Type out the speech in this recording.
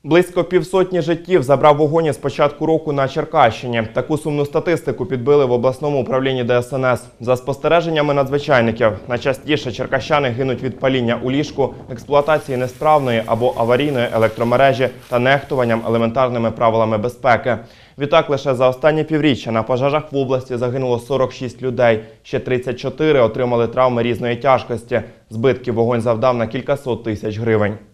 Близько півсотні життів забрав вогонь із початку року на Черкащині. Таку сумну статистику підбили в обласному управлінні ДСНС. За спостереженнями надзвичайників, найчастіше черкащани гинуть від паління у ліжку, експлуатації несправної або аварійної електромережі та нехтуванням елементарними правилами безпеки. Відтак, лише за останні півріччя на пожежах в області загинуло 46 людей. Ще 34 отримали травми різної тяжкості. Збитків вогонь завдав на кількасот тисяч гривень.